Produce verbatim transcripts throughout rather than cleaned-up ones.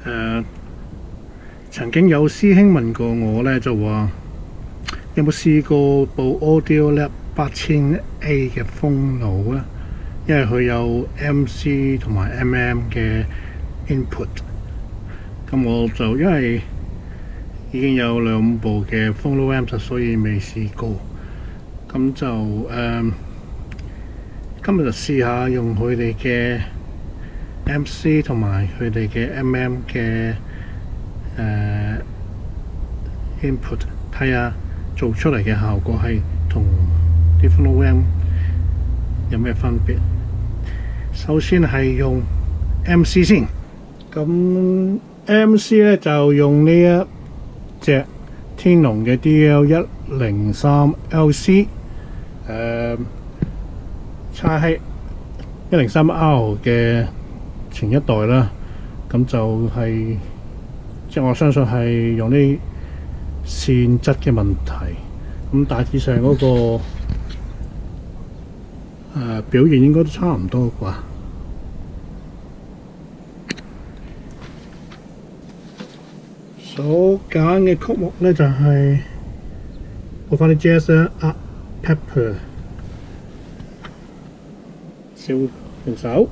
誒，曾經有師兄問過我咧，就話有冇試過部 Audiolab 八千 A 嘅風爐啊？因為佢有 M C 同埋 M M 嘅 input。咁我就因為已經有兩部嘅風爐 amp，所以未試過。咁就誒、呃，今日就試下用佢哋嘅 M C 同埋佢哋嘅 M M 嘅誒、呃、input， 睇下做出嚟嘅效果係同啲風爐 amp 有咩分別。首先係用 M C 先，咁 M C 咧就用呢一隻天龍嘅 D L 一零三 L C， 誒叉喺一零三 R 嘅前一代啦，咁就係、是、即係我相信係用啲線質嘅問題，咁大致上嗰、那個誒、呃、表現應該都差唔多啩。所揀嘅曲目咧就係播翻啲 jazz 啦 ，Art Pepper， 小平手。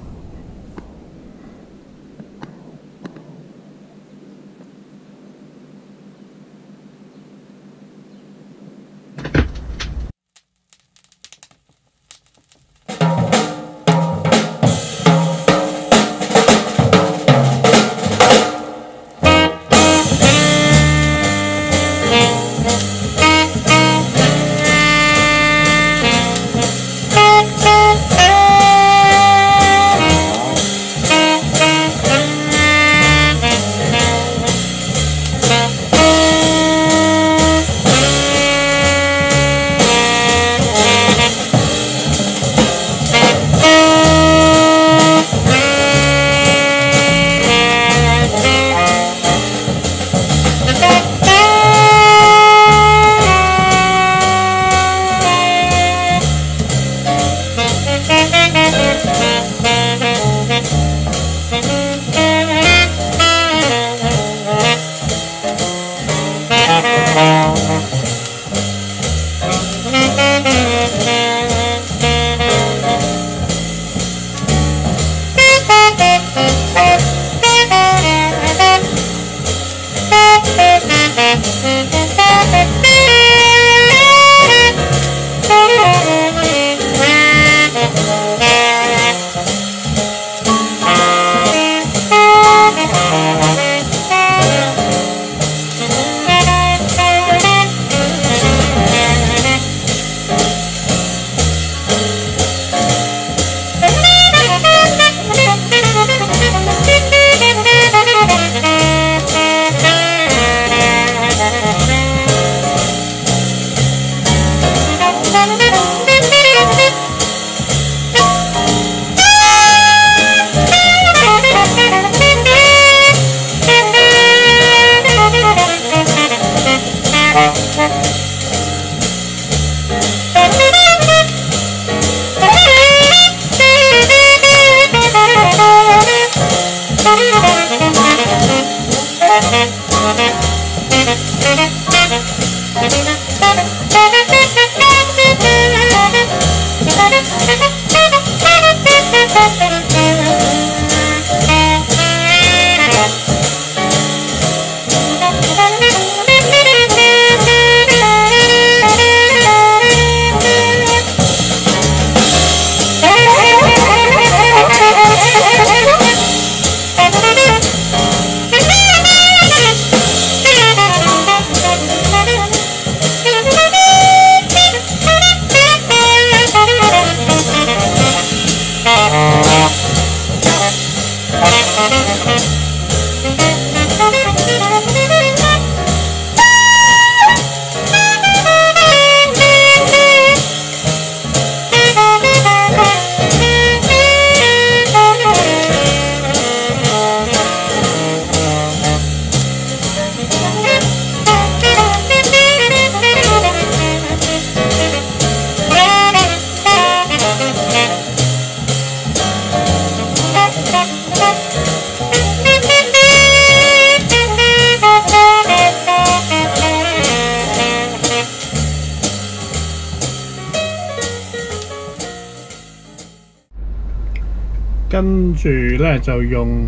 住咧就用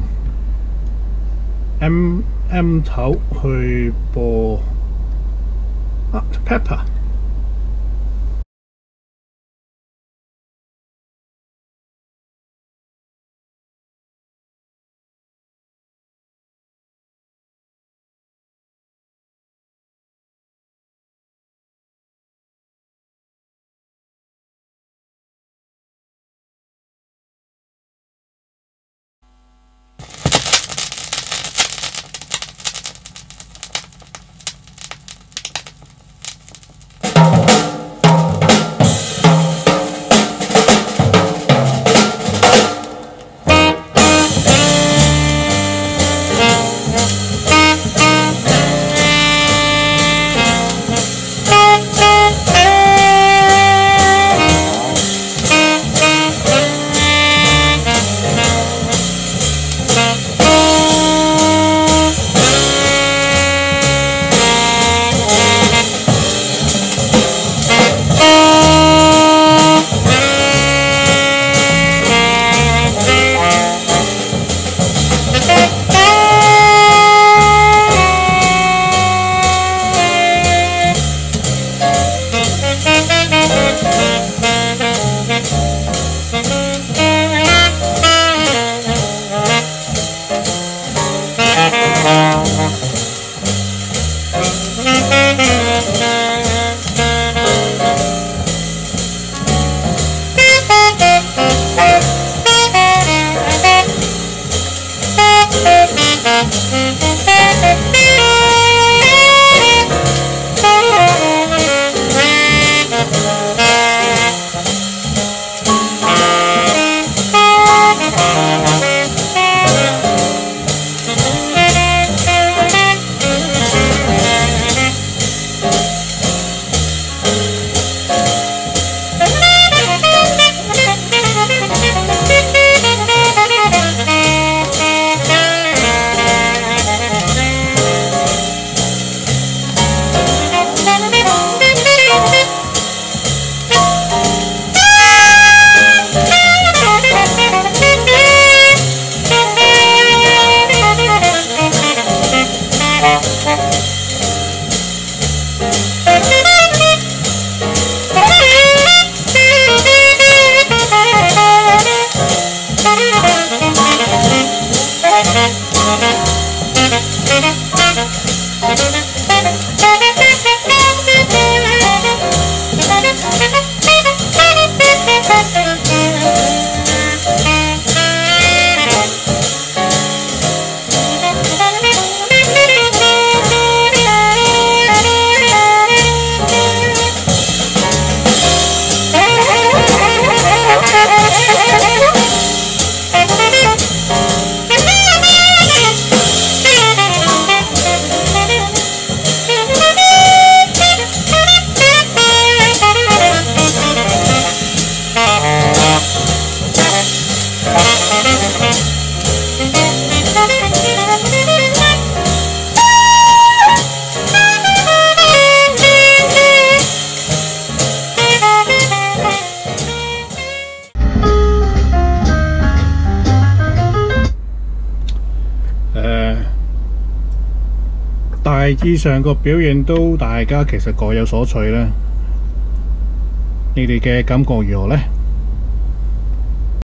M M 頭去播啊 pepper。大致上個表現都大家其實各有所取啦。你哋嘅感覺如何呢？